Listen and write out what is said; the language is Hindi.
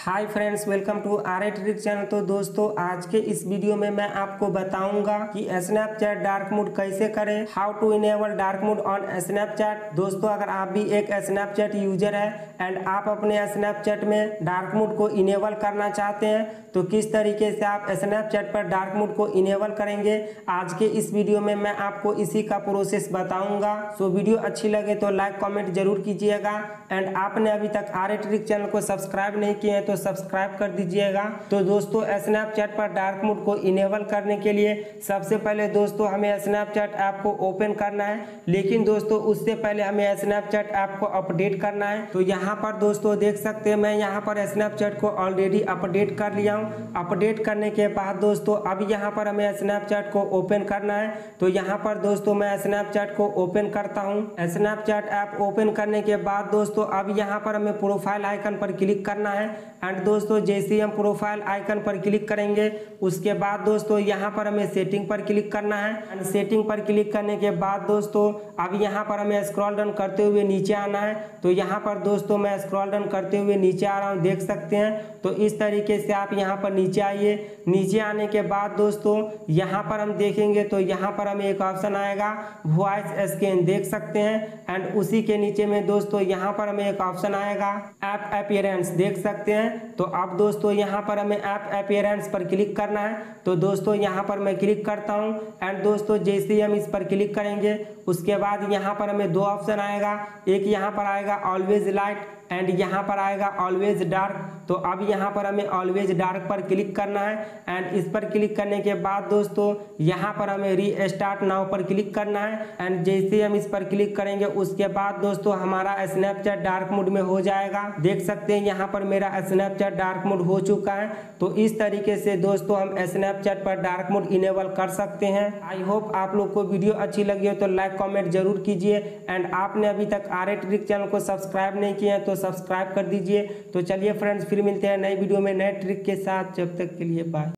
Hi friends, welcome to R Trick channel. तो दोस्तों, आज के इस वीडियो में मैं आपको बताऊंगा कि स्नैपचैट डार्क मोड कैसे करें, how to enable dark mode on Snapchat. दोस्तों, अगर आप भी एक स्नैपचैट यूजर है एंड आप अपने स्नैपचैट में डार्क मोड को इनेबल करना चाहते हैं तो किस तरीके से आप स्नैपचैट पर डार्क मोड को इनेबल करेंगे, आज के इस वीडियो में मैं आपको इसी का प्रोसेस बताऊंगा। सो वीडियो अच्छी लगे तो लाइक कमेंट जरूर कीजिएगा एंड आपने अभी तक आर ट्रिक चैनल को सब्सक्राइब नहीं किए हैं तो सब्सक्राइब कर दीजिएगा। तो दोस्तों, स्नैपचैट पर डार्क मोड को इनेबल करने के लिए सबसे पहले दोस्तों हमें स्नैपचैट ऐप को ओपन करना है, लेकिन दोस्तों उससे पहले हमें स्नैपचैट ऐप को अपडेट करना है। तो यहाँ पर दोस्तों देख सकते हैं, मैं यहाँ पर स्नैपचैट को ऑलरेडी अपडेट कर लिया हूँ। अपडेट करने के बाद दोस्तों अब यहाँ पर हमें स्नैपचैट को ओपन करना है। तो यहाँ पर दोस्तों मैं स्नैपचैट को ओपन करता हूँ। स्नैपचैट ऐप ओपन करने के बाद दोस्तों अब यहाँ पर हमें प्रोफाइल आइकन पर क्लिक करना है एंड दोस्तों जैसे ही हम प्रोफाइल आइकन पर क्लिक करेंगे उसके बाद दोस्तों यहाँ पर हमें सेटिंग पर क्लिक करना है एंड सेटिंग पर क्लिक करने के बाद दोस्तों अब यहाँ पर हमें स्क्रॉल डाउन करते हुए नीचे आना है। तो यहाँ पर दोस्तों मैं स्क्रॉल डाउन करते हुए नीचे आ रहा हूँ, देख सकते हैं। तो इस तरीके से आप यहाँ पर नीचे आइए। नीचे आने के बाद दोस्तों यहाँ पर हम देखेंगे तो यहाँ पर हमें एक ऑप्शन आएगा वॉइस स्कैन, देख सकते हैं। एंड उसी के नीचे में दोस्तों यहाँ पर हमें एक ऑप्शन आएगा ऐप अपीयरेंस, देख सकते हैं। तो अब दोस्तों यहाँ पर हमें ऐप अपीयरेंस पर क्लिक करना है। तो दोस्तों यहाँ पर मैं क्लिक करता हूँ एंड दोस्तों जैसे ही हम इस पर क्लिक करेंगे उसके बाद यहाँ पर हमें दो ऑप्शन आएगा, एक यहाँ पर आएगा ऑलवेज लाइट एंड यहाँ पर आएगा ऑलवेज डार्क। तो अब यहाँ पर हमें ऑलवेज डार्क पर क्लिक करना है एंड इस पर क्लिक करने के बाद दोस्तों यहाँ पर हमें रीस्टार्ट नाउ पर क्लिक करना है एंड जैसे ही हम इस पर क्लिक करेंगे उसके बाद दोस्तों हमारा स्नैपचैट डार्क मोड में हो जाएगा। देख सकते हैं यहाँ पर मेरा स्नैपचैट डार्क मोड हो चुका है। तो इस तरीके से दोस्तों हम स्नैपचैट पर डार्क मोड इनेबल कर सकते हैं। आई होप आप लोग को वीडियो अच्छी लगी हो तो लाइक कमेंट जरूर कीजिए एंड आपने अभी तक आर ट्रिक चैनल को सब्सक्राइब नहीं किया है तो सब्सक्राइब कर दीजिए। तो चलिए फ्रेंड्स, फिर मिलते हैं नई वीडियो में नए ट्रिक के साथ। जब तक के लिए बाय।